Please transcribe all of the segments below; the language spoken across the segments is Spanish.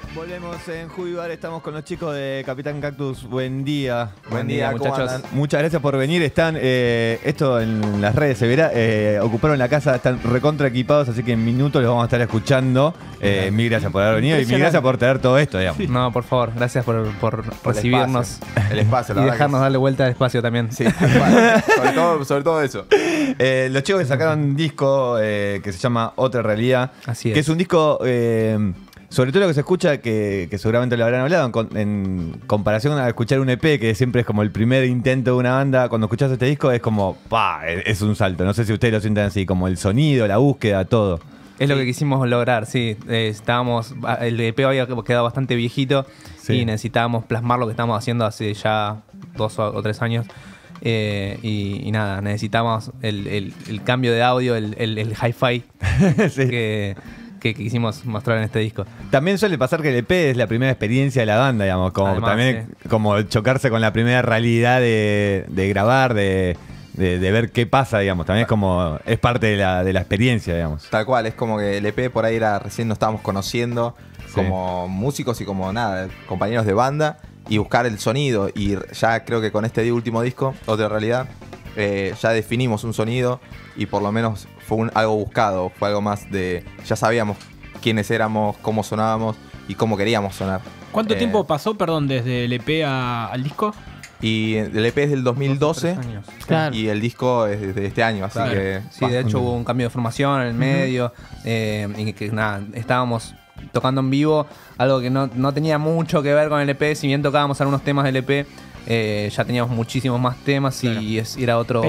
Volvemos en Jubibar, estamos con los chicos de Capitán Cactus. Buen día. Buen día, muchachos. Muchas gracias por venir. Están, esto en las redes se verá, ocuparon la casa, están recontra equipados, así que en minutos los vamos a estar escuchando. Mil gracias por haber venido y mil gracias por traer todo esto, digamos. No, por favor, gracias por recibirnos. El espacio, la y verdad dejarnos darle vuelta al espacio también. Sí, sobre todo eso. Los chicos que sacaron un disco que se llama Otra Realidad. Así es. Que es un disco, sobre todo lo que se escucha, que seguramente lo habrán hablado, en comparación a escuchar un EP, que siempre es como el primer intento de una banda. Cuando escuchás este disco es como, es un salto. No sé si ustedes lo sienten así, como el sonido, la búsqueda, todo. Es lo que quisimos lograr, sí. El EP había quedado bastante viejito y necesitábamos plasmar lo que estamos haciendo hace ya 2 o 3 años. Y nada, necesitamos el cambio de audio, el hi-fi Sí. que quisimos mostrar en este disco. También suele pasar que el EP es la primera experiencia de la banda, digamos, como Además, también como chocarse con la primera realidad de grabar, de ver qué pasa, digamos. También es parte de la experiencia, digamos. Tal cual, es como que el EP por ahí recién nos estábamos conociendo como músicos y como compañeros de banda y buscar el sonido. Y ya creo que con este último disco, Otra Realidad, ya definimos un sonido y por lo menos fue algo buscado, fue algo más de... Ya sabíamos quiénes éramos, cómo sonábamos y cómo queríamos sonar. ¿Cuánto tiempo pasó, desde el EP al disco? Y el EP es del 2012 Claro. y el disco es de este año, así que... Sí, de hecho hubo un cambio de formación en el medio y que nada, estábamos tocando en vivo, algo que no tenía mucho que ver con el EP, si bien tocábamos algunos temas del EP, ya teníamos muchísimos más temas y era otro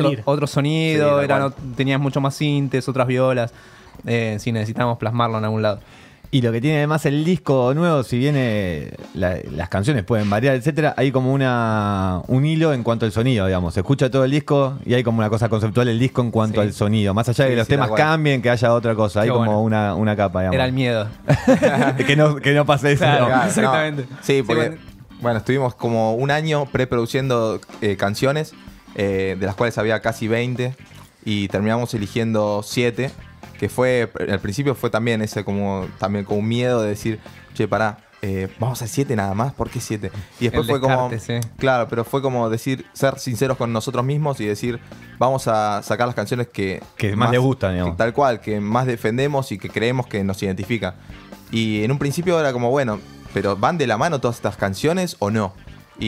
sonido, tenías mucho más sintes, otras violas, sí necesitábamos plasmarlo en algún lado. Y lo que tiene además el disco nuevo, si bien las canciones pueden variar, etcétera, hay como un hilo en cuanto al sonido, digamos. Se escucha todo el disco y hay como una cosa conceptual del disco en cuanto al sonido. Más allá de que los temas cambien, que haya otra cosa. Hay como una capa, digamos. Era el miedo. que no pase eso. Claro, No. exactamente. Sí, porque bueno, estuvimos como un año preproduciendo canciones, de las cuales había casi 20 y terminamos eligiendo 7. Que al principio fue también como un miedo de decir, che, pará, vamos a 7 nada más, ¿por qué 7? Y después fue como, claro, pero fue como decir, ser sinceros con nosotros mismos y decir, vamos a sacar las canciones que más les gustan, digamos. Tal cual, que más defendemos y que creemos que nos identifica. Y en un principio era como, bueno, pero ¿van de la mano todas estas canciones o no?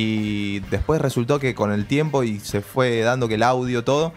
Y después resultó que con el tiempo y se fue dando que el audio, todo...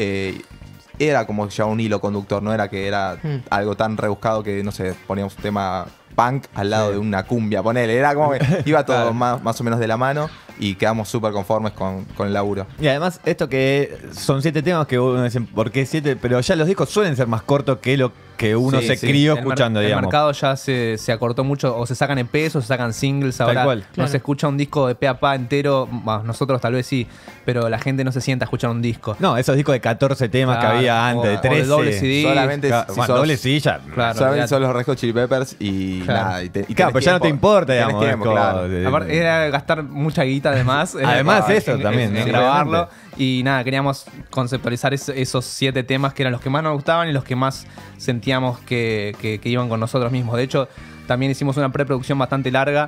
era como ya un hilo conductor, no era que era algo tan rebuscado que, no sé, poníamos un tema punk al lado de una cumbia, ponele. Era como que iba todo más o menos de la mano y quedamos súper conformes con el laburo. Y además, esto que son 7 temas que uno dice, ¿por qué 7? Pero ya los discos suelen ser más cortos que lo que uno se crió escuchando, digamos. El mercado ya se acortó mucho, o se sacan EPs o se sacan singles. Ahora no se escucha un disco de pe a pa entero, nosotros tal vez sí, pero la gente no se sienta a escuchar un disco. No, esos discos de 14 temas que había antes, de 13. O de doble CD. Solamente doble CD ya. Claro, solamente son los Red Hot Chili Peppers y nada. Claro, pero ya no te importa, digamos. Aparte, era gastar mucha guita además. Además eso también. En grabarlo. Y nada, queríamos conceptualizar esos 7 temas que eran los que más nos gustaban y los que más sentíamos que iban con nosotros mismos. De hecho, también hicimos una preproducción bastante larga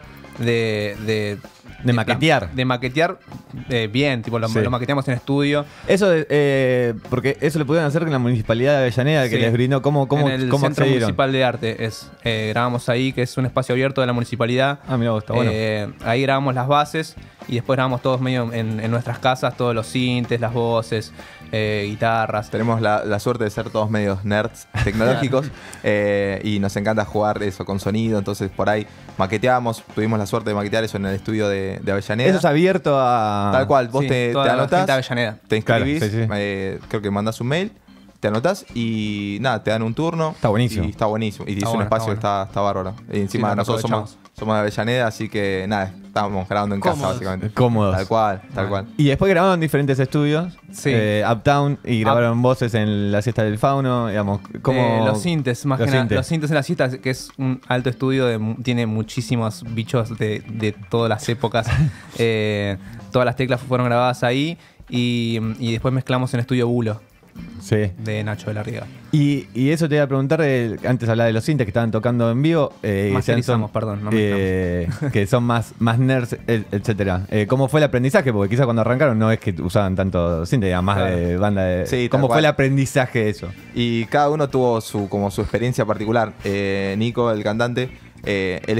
de maquetear. De maquetear bien, tipo lo maqueteamos en estudio. Eso, porque eso lo pudieron hacer con la Municipalidad de Avellaneda, que les brindó cómo en el Centro Municipal de Arte. Grabamos ahí, que es un espacio abierto de la municipalidad. Mira, está bueno. Ahí grabamos las bases y después grabamos todos medio en nuestras casas, todos los sintes, las voces, guitarras. Tenemos la suerte de ser todos medios nerds tecnológicos y nos encanta jugar eso con sonido, entonces por ahí maqueteamos, tuvimos la suerte de maquetear eso en el estudio de Avellaneda. Eso es abierto a... Tal cual, vos te anotás, te inscribís, creo que mandás un mail, te anotás y nada, te dan un turno. Está buenísimo. Y está buenísimo. Y es un espacio que está bárbaro. Y encima nosotros somos de Avellaneda, así que nada, estábamos grabando en casa básicamente. Cómodos. Tal cual. Y después grabaron en diferentes estudios, Uptown, y grabaron voces en La Siesta del Fauno, digamos. Los sintes, más que nada. Los sintes en La Siesta, que es un alto estudio, tiene muchísimos bichos de todas las épocas. Todas las teclas fueron grabadas ahí y después mezclamos en Estudio Bulo. Sí. de Nacho de la Riega. Y eso te iba a preguntar, antes hablaba de los sintes que estaban tocando en vivo. Masterizamos, perdón, no que son más nerds, etcétera. ¿Cómo fue el aprendizaje? Porque quizás cuando arrancaron no es que usaban tanto sintes, digamos, más Claro. de banda de... Sí, ¿Cómo tal fue cual. el aprendizaje de eso? Y cada uno tuvo como su experiencia particular. Nico, el cantante, él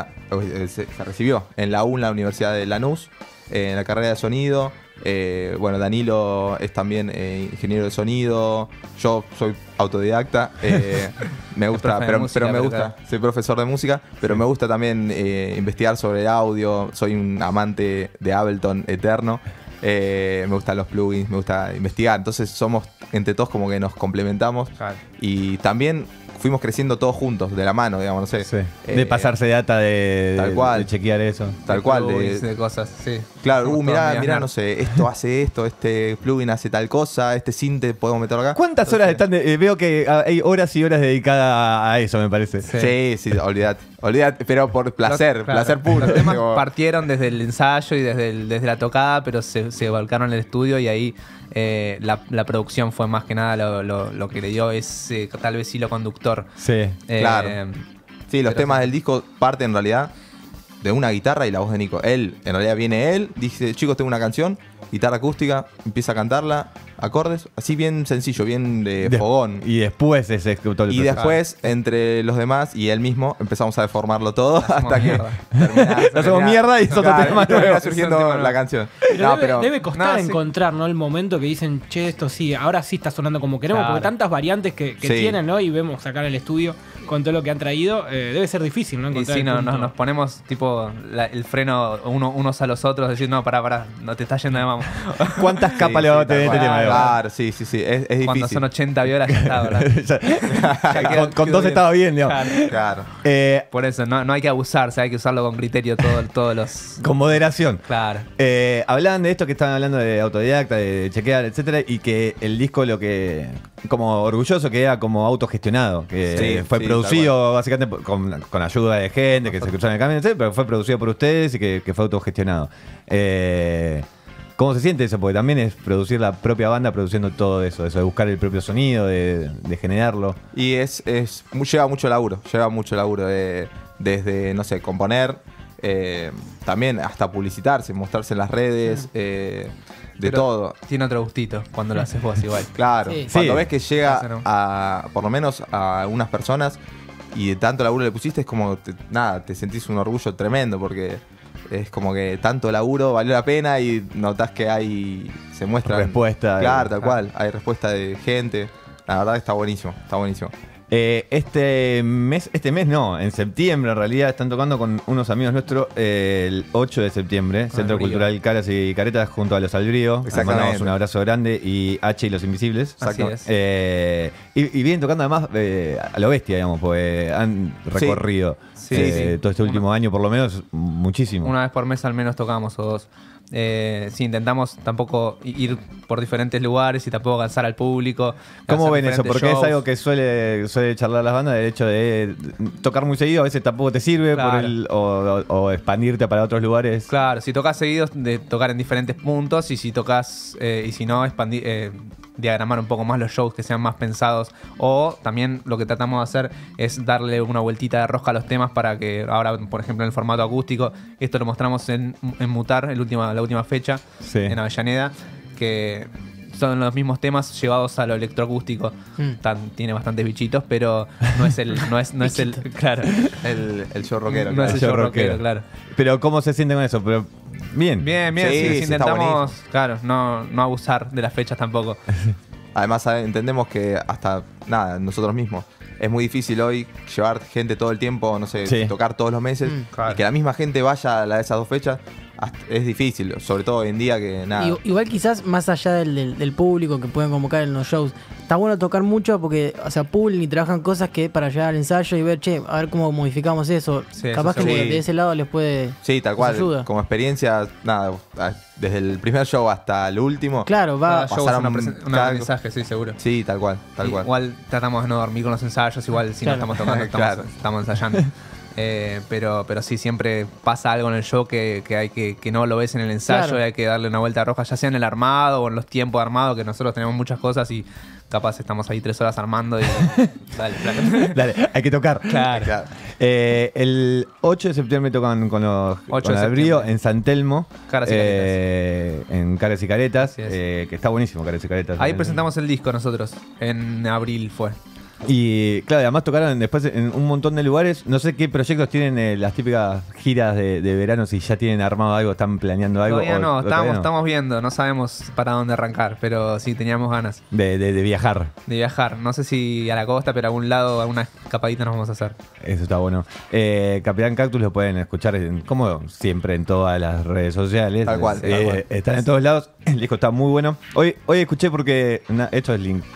se recibió en la Universidad de Lanús, en la carrera de sonido. Bueno, Danilo es también ingeniero de sonido. Yo soy autodidacta. Me gusta, profe de música, pero me pero gusta. claro. Soy profesor de música, pero me gusta también investigar sobre audio. Soy un amante de Ableton eterno. Me gustan los plugins, me gusta investigar. Entonces somos entre todos como que nos complementamos. Claro. Y también fuimos creciendo todos juntos, de la mano, digamos, no sé. Sí. De pasarse data, tal cual. de chequear eso. Tal cual. De cosas, sí. Claro, Somos todos mirá, medios no nerds. sé, esto hace esto, este plugin hace tal cosa, este synth podemos meterlo acá. ¿Cuántas horas están? Veo que hay horas y horas dedicadas a eso, me parece. Sí, olvídate, pero por placer, Los- claro, placer puro. Los temas Digo, partieron desde el ensayo y desde la tocada, pero se volcaron en el estudio y ahí la producción fue más que nada lo que le dio ese tal vez hilo conductor. Sí. Claro. Sí, los pero temas sí. del disco parten en realidad de una guitarra y la voz de Nico. En realidad viene él, dice, chicos, tengo una canción, guitarra acústica, empieza a cantarla, acordes, así bien sencillo, bien de fogón. Y después es todo el Y proceso. después, entre los demás y él mismo, empezamos a deformarlo todo Hacemos hasta que mierda. Hacemos mierda y es otro tema termina nuevo. surgiendo Es otro tema la nuevo. canción. Pero debe costar no, sí. encontrar, ¿no? El momento que dicen, che, esto sí, ahora sí está sonando como queremos, Claro. porque tantas variantes que Sí. tienen, ¿no? Y vemos acá en el estudio con todo lo que han traído, debe ser difícil, ¿no? Y Encontrar sí, el no, punto. nos ponemos tipo el freno unos a los otros, decir, no, pará, no te está yendo de mamá. ¿Cuántas capas le va a tener este tema? Diego? Claro, sí, es difícil. Cuando son 80 violas ya está, ¿verdad? Ya, quedó- con quedó dos bien. estaba bien, digamos. Claro. Claro. Por eso, no hay que abusarse, hay que usarlo con criterio todos los... Con moderación. Claro. Hablaban de esto que estaban hablando de autodidacta, de chequear, etcétera, y que el disco lo que como orgulloso que era como autogestionado, que Sí, fue sí, producido básicamente con ayuda de gente que se escuchaba en el cambio, etcétera, pero fue producido por ustedes y que fue autogestionado. ¿Cómo se siente eso? Porque también es producir la propia banda produciendo todo eso de buscar el propio sonido, de generarlo. Y lleva mucho laburo, desde, no sé, componer, también hasta publicitarse, mostrarse en las redes, de Pero todo. Tiene otro gustito cuando lo haces vos igual. Claro, Sí. cuando Sí. ves que llega Claro. a, por lo menos a algunas personas y de tanto laburo le pusiste, es como, te sentís un orgullo tremendo porque es como que tanto laburo valió la pena y notás que se muestra Respuesta. Claro, tal cual, hay respuesta de gente. La verdad que está buenísimo, está buenísimo. Este mes no, en septiembre en realidad están tocando con unos amigos nuestros el 8 de septiembre, Centro Albrío. Cultural Caras y Caretas junto a Los Albrío. Les Exactamente. mandamos un abrazo grande y H y Los Invisibles. Así es. Y vienen tocando además a lo bestia, digamos, porque han recorrido Sí, todo este último año por lo menos muchísimo. Una vez por mes al menos tocamos o dos. Sí, intentamos tampoco ir por diferentes lugares y tampoco cansar al público. ¿Cómo hacer ven eso? diferentes Porque es shows. algo que suele charlar las bandas, del hecho de tocar muy seguido, a veces tampoco te sirve Claro. o expandirte para otros lugares. Claro, si tocas seguido, de tocar en diferentes puntos y si tocas, y si no, diagramar un poco más los shows que sean más pensados. O también lo que tratamos de hacer es darle una vueltita de rosca a los temas para que ahora, por ejemplo, en el formato acústico, esto lo mostramos en Mutar, la última fecha, Sí. en Avellaneda, que son los mismos temas llevados a lo electroacústico. Tiene bastantes bichitos, pero no es el claro. El show rockero. No claro. es el show rockero, claro. Pero ¿cómo se sienten con eso? Pero bien. Bien, Sí, sí, sí, está intentamos, claro, no abusar de las fechas tampoco. Además, entendemos que hasta, nosotros mismos. Es muy difícil hoy llevar gente todo el tiempo, no sé, Sí. tocar todos los meses. Claro. Y que la misma gente vaya a la de esas dos fechas, es difícil. Sobre todo hoy en día que nada. Igual quizás más allá del público que pueden convocar en los shows, está bueno tocar mucho porque, o sea, pulen y trabajan cosas que para llegar al ensayo y ver, a ver cómo modificamos eso. Sí, eso Capaz que seguro. de ese lado les puede... Sí, tal les cual. ayuda. Como experiencia, desde el primer show hasta el último. Claro, va... Cada show es pasaron un cada- aprendizaje, sí, seguro. Sí, tal cual. Igual tratamos de no dormir con los ensayos, igual si Claro. no estamos tocando, Claro. estamos ensayando. Pero sí, siempre pasa algo en el show que hay que no lo ves en el ensayo, Claro. y hay que darle una vuelta roja, ya sea en el armado o en los tiempos de armado, que nosotros tenemos muchas cosas y capaz estamos ahí 3 horas armando y dale, flaco. Dale, hay que tocar. Claro. Claro. El 8 de septiembre tocan con los 8 con de el Brío septiembre. en San Telmo. Caras y En Caras y Caretas. Así es. Que está buenísimo, Caras y Caretas. Ahí presentamos el disco nosotros, en abril fue. Y claro, además tocaron después en un montón de lugares. No sé qué proyectos tienen las típicas giras de verano, si ya tienen armado algo, están planeando algo. Todavía no, todavía estamos viendo, no sabemos para dónde arrancar, pero sí teníamos ganas de viajar. de viajar. No sé si a la costa, pero a algún lado, alguna escapadita nos vamos a hacer. Eso está bueno. Capitán Cactus lo pueden escuchar como siempre en todas las redes sociales. Tal cual, tal cual. Están en todos lados. El disco está muy bueno. Hoy escuché porque esto es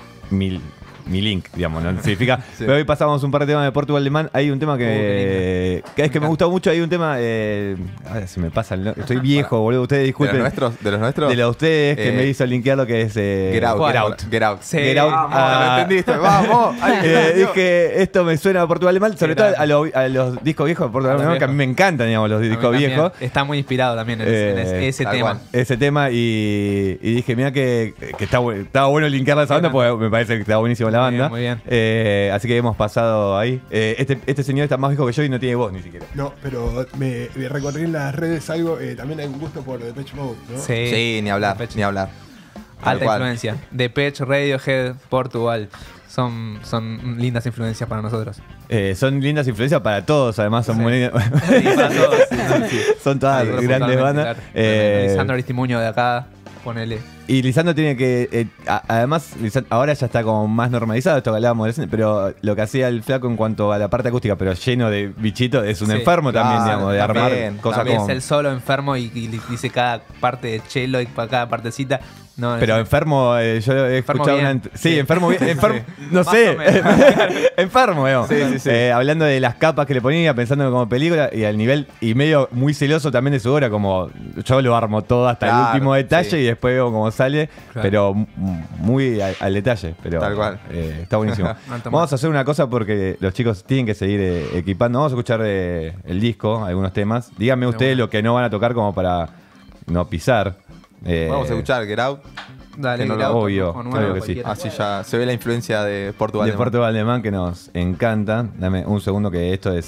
mi link, digamos, no significa. Sí. Pero hoy pasamos un par de temas de Portugal de Man. Hay un tema que es que me gusta mucho. Hay un tema. Se me pasa. Estoy viejo, boludo. Ustedes ¿De disculpen. los nuestros? ¿De los nuestros? De los de ustedes que Eh, me hizo linkear lo que es. Get Out. ¿Cuál? Get Out. Get Out. Sí. Get Out. Vamos, ¿lo entendiste? ¡Vamos! Dije, esto me suena a Portugal Alemán, sobre todo a los discos viejos de Portugal A los Alemán, que a mí me encantan, digamos, los discos También viejos. está muy inspirado también en ese tal tema. cual. Ese tema y dije, mira que estaba bueno linkearla a esa banda porque me parece que está buenísimo la Muy banda. bien, muy bien. Así que hemos pasado ahí. Este señor está más viejo que yo y no tiene voz ni siquiera. No, pero me recorrí en las redes algo, también hay un gusto por Depeche Mode, ¿no? Sí, ni hablar, Depeche. ni hablar. Tal Alta cual. influencia. Depeche, Radiohead, Portugal. Son lindas influencias para nosotros. Son lindas influencias para todos, además son Sí. muy lindas. Sí, para todos. Sí. Son todas Nosotros grandes puntualmente, bandas. claro. Lisandro Aristimuño de acá, ponele. Y Lisandro tiene que. Además, ahora ya está como más normalizado esto que hablábamos de cine, pero lo que hacía el flaco en cuanto a la parte acústica, pero lleno de bichitos, es un Sí, enfermo también, claro, digamos, de también, armar cosas también como. Es el solo enfermo y dice cada parte de cello y para cada partecita. No, Pero es- enfermo, yo he Enfermo escuchado bien. Sí, Sí. enfermo bien. No Más sé. o menos. Enfermo, digamos. Sí, sí, sí. Hablando de las capas que le ponía, pensando como película y al nivel, y medio muy celoso también de su obra, como yo lo armo todo hasta el Claro, último detalle sí. y después veo cómo sale, Claro. pero muy al detalle. Pero, Tal cual. Está buenísimo. Alto Vamos a hacer una cosa porque los chicos tienen que seguir equipando. Vamos a escuchar el disco, algunos temas. Díganme ustedes bueno. lo que no van a tocar como para no pisar. Vamos a escuchar Get Out. Dale, que no lo- Grauto, obvio, con claro nuevo, que sí. cualquiera. Así ya se ve la influencia de Portugal. De Alemán. Portugal Alemán que nos encanta. Dame un segundo que esto es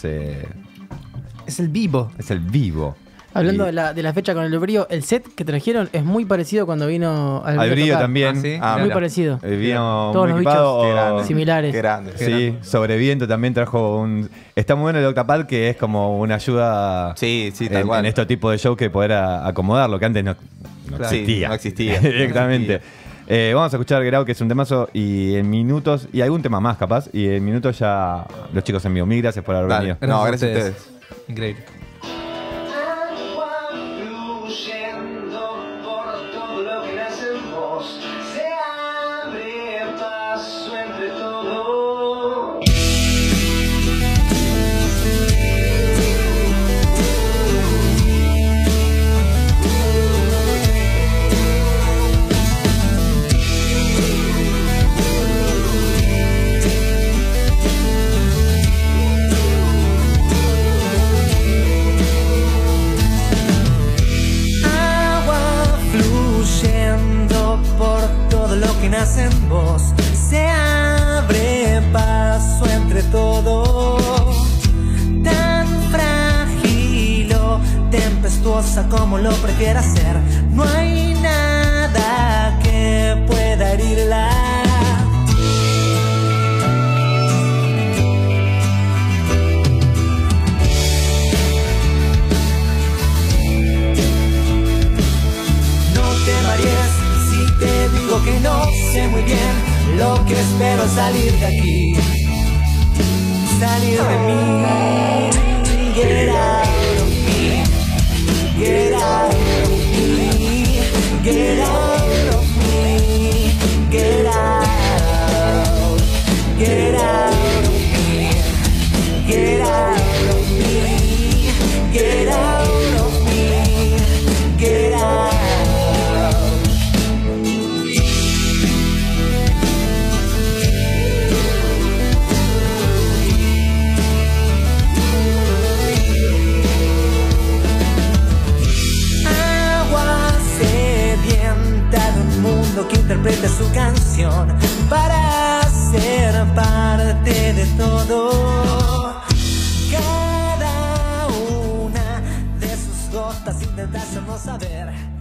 Es el vivo. el vivo. Hablando Y- de la fecha con el brío, el set que trajeron es muy parecido cuando vino al Al Brío a brillo tocar. también. Ah, sí. Ah, Muy Mira. parecido. Vino Todos muy los equipado. Qué grande. Similares. Qué grande. Sí, Sobreviento también trajo un. Está muy bueno el Octapad, que es como una ayuda Sí, sí, tal en cual. este tipo de show que poder acomodarlo, que antes no Claro. Sí, existía. no existía. Directamente. Vamos a escuchar Get Out, que es un temazo, y en minutos, y algún tema más capaz, y en minutos ya los chicos en vivo. Mil gracias por haber Dale. venido. No, gracias a ustedes. Increíble. Agua fluyendo por todo lo que nace en vos. Se abre paso entre todo. Agua fluyendo por todo lo que nace en vos. Se abre paso entre todo. Tan frágil o tempestuosa como lo prefiera ser. No hay nada que pueda herirla. No te marees si te digo que no sé muy bien lo que espero al salir de aquí. Salir de mí. Get out of me. Get out of me. Get out of me. Get out. Get out of me. Get out of me. Get out of me. Get out. importa si intentas no saber.